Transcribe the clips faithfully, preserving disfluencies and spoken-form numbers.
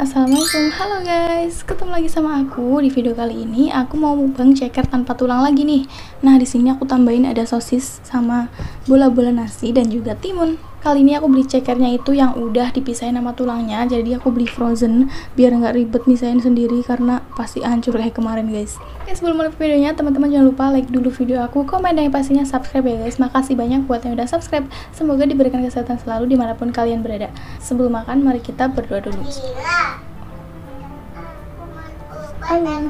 Assalamualaikum, halo guys, ketemu lagi sama aku. Di video kali ini aku mau mukbang ceker tanpa tulang lagi nih. Nah, di sini aku tambahin ada sosis sama bola-bola nasi dan juga timun. Kali ini aku beli cekernya itu yang udah dipisahin sama tulangnya, jadi aku beli frozen biar nggak ribet misahin sendiri karena pasti hancur kayak kemarin guys. Oke, sebelum mulai videonya, teman-teman jangan lupa like dulu video aku, komen, dan yang pastinya subscribe ya guys. Makasih banyak buat yang udah subscribe. Semoga diberikan kesehatan selalu dimanapun kalian berada. Sebelum makan, mari kita berdoa dulu. Amin.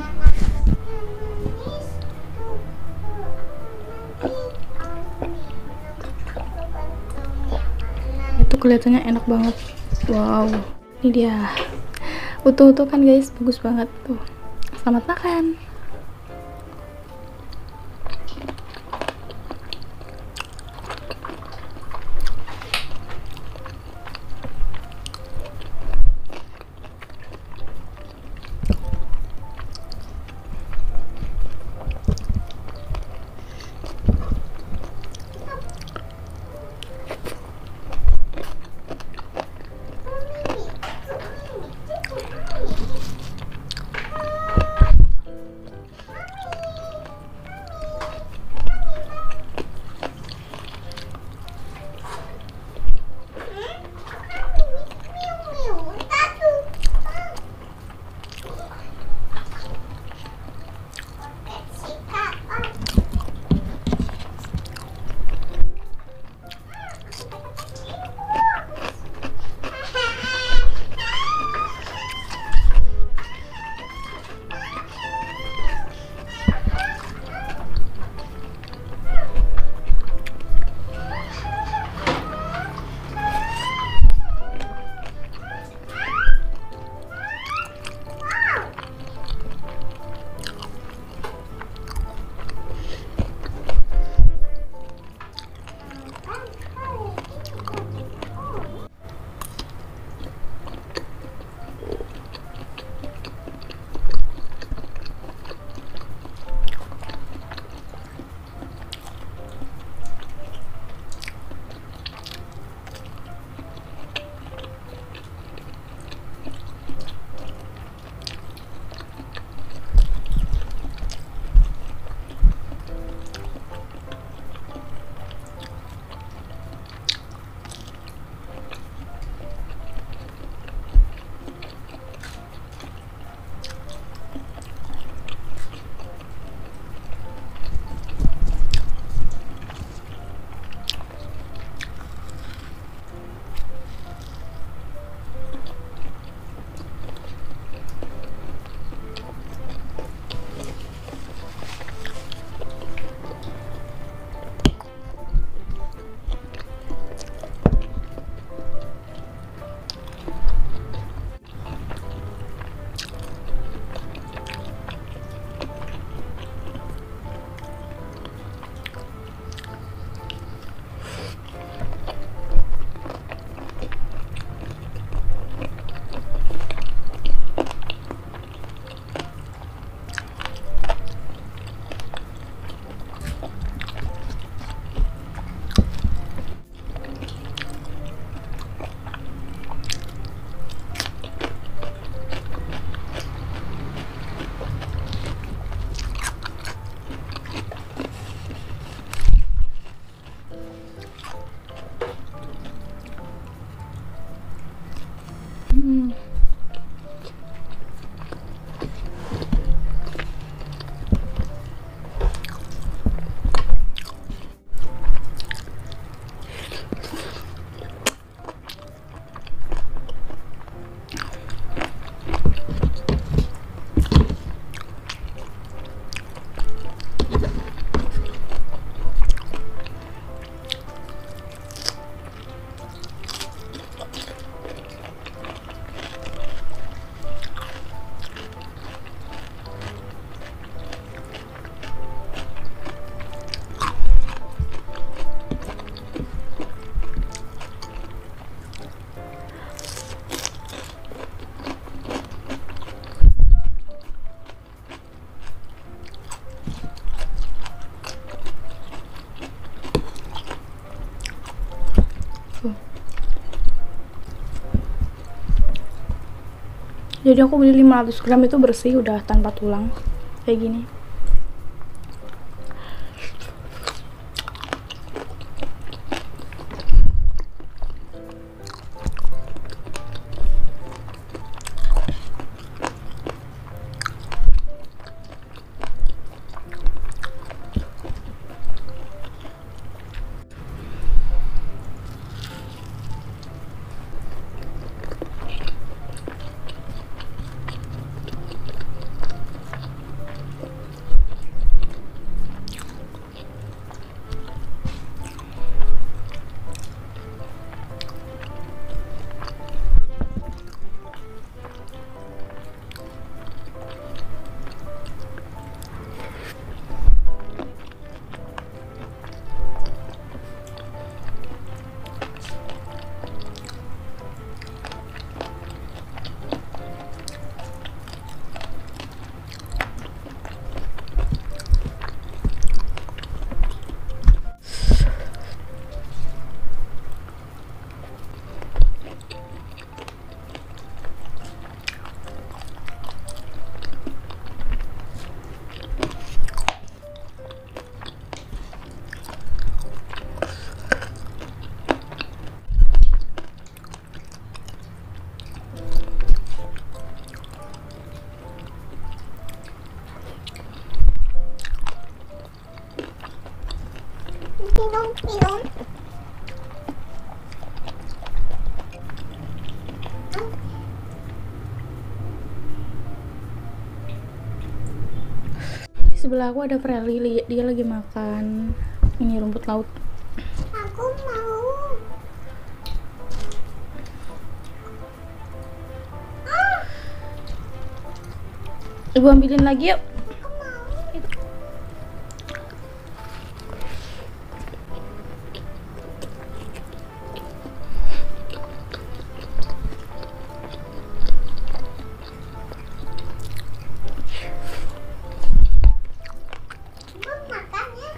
Itu kelihatannya enak banget. Wow, ini dia utuh-utuh kan guys, bagus banget tuh. Selamat makan. Hmm. Jadi aku beli lima ratus gram itu bersih, udah tanpa tulang kayak gini. Pinong, pinong. Di sebelah aku ada Freli, dia lagi makan ini rumput laut. Aku mau. Ibu ambilin lagi yuk. Aku mau. Mau makan ya?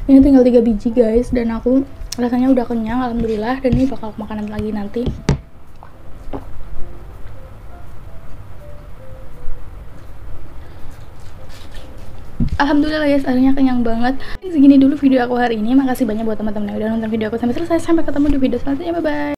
Ini tinggal tiga biji guys, dan aku rasanya udah kenyang alhamdulillah, dan ini bakal makanan lagi nanti. Alhamdulillah guys, akhirnya kenyang banget. Segini dulu video aku hari ini. Makasih banyak buat teman-teman yang udah nonton video aku sampai selesai. Sampai ketemu di video selanjutnya. Bye bye.